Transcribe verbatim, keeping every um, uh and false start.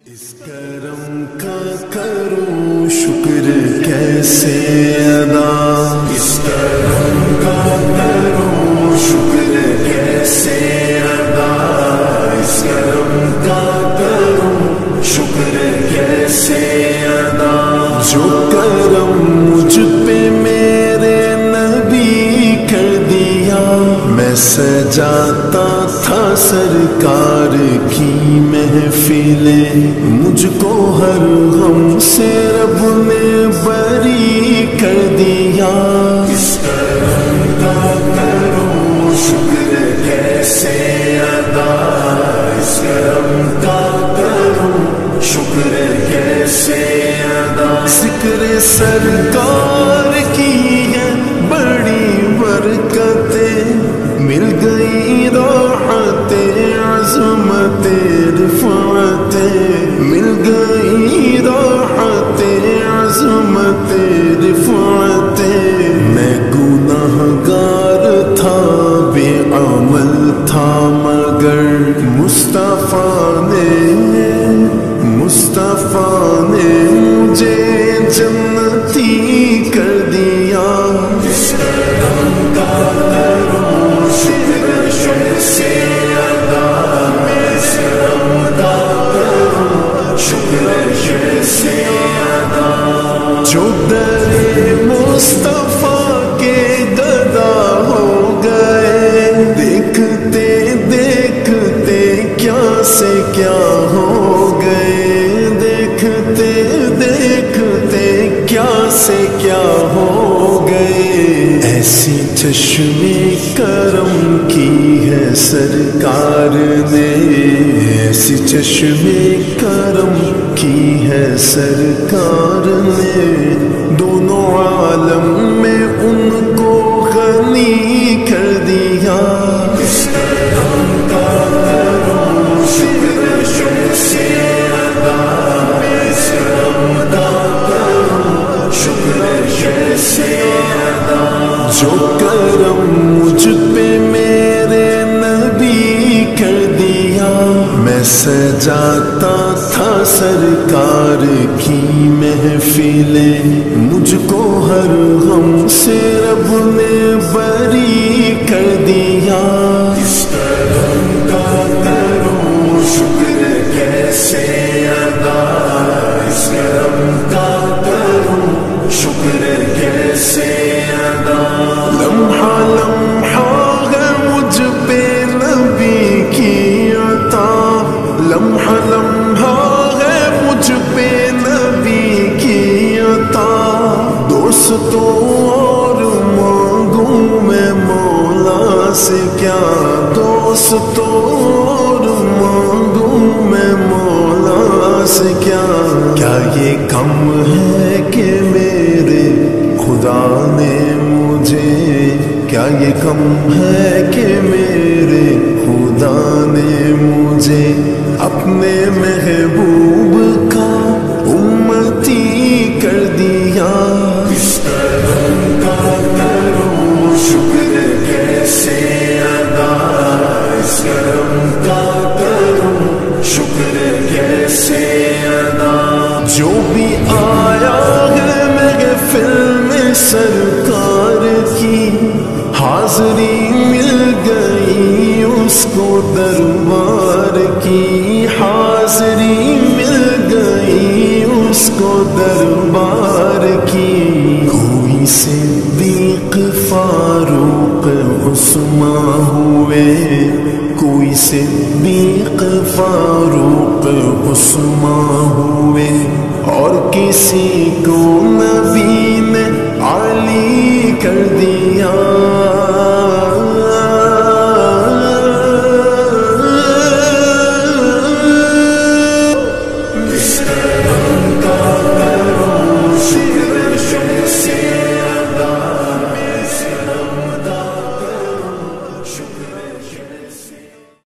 اس کرم کا کروں شکر کیسے ادا، اس کرم کا کروں شکر کیسے ادا، اس کرم کا کروں شکر کیسے ادا، جو کرم مجھ پہ میرے نبی کر دیا، میں سجاتا تھا سرکار کی محفلیں، مجھ کو ہر غم سے رب نے بری کر دیا، اس کرم کا کروں شکر کیسے ادا، اس کرم کا کروں شکر کیسے ادا، ذکر سرکار کی ہے بڑی برکتیں، مل گئی راحت عظمت رفعت، مل گئی راحت عظمت رفعت، میں گناہ گار تھا بے عمل تھا مگر مصطفیٰ نے مصطفیٰ نے مجھے جنتی کر دیا، اس کرم کا کروں شکر کیسے ادا، اس کرم کا کروں شکر کیسے ادا، جو در مصطفیٰ کے گدا ہو گئے، دیکھتے دیکھتے کیا سے کیا ہو گئے، دیکھتے دیکھتے کیا سے کیا ہو گئے، ایسی چشمے کرم کی ہے سرکار نے، ایسی چشمے کرم کی ہے سرکار نے، دونوں عالم میں ان کو غنی کر دیا، اس کرم کا کروں شکر کیسے ادا، اس کرم کا کروں شکر کیسے ادا، جو کرم مجھ پہ میرے نبی کر دیا، میں سجاتا تھا سرکار کی محفلیں، مجھ کو ہر غم سے رب نے بری کر دیا، اس کرم کا کروں شکر کیسے ادا، اس کرم کا کروں شکر کیسے ادا، لمحہ لمحہ ہے مجھ پہ نبی کی عطا، لمحہ لمحہ ہے مجھ پہ نبی کی عطا، دوستوں اور مانگوں میں مولا سے کیا، دوستوں اور مانگوں میں مولا سے کیا، کیا یہ کم ہے کہ میرے خدا نے مجھے، کیا یہ کم ہے کہ میرے خدا نے مجھے اپنے محبوب کا امتی کر دیا، اس کرم کا کروں شکر کیسے ادا، اس کرم کا کروں شکر کیسے ادا، جو بھی آیا ہے محفل میں سرکار کی، حاضری مل گئی اس کو دربار کی، حاضری مل گئی اس کو دربار کی، کوئی صدیق فاروق عثمان ہوئے، کوئی صدیق فاروق عثمان ہوئے، اور کسی کو نبی نے علی کر دیا، اس کرم کا کروں شکر کیسے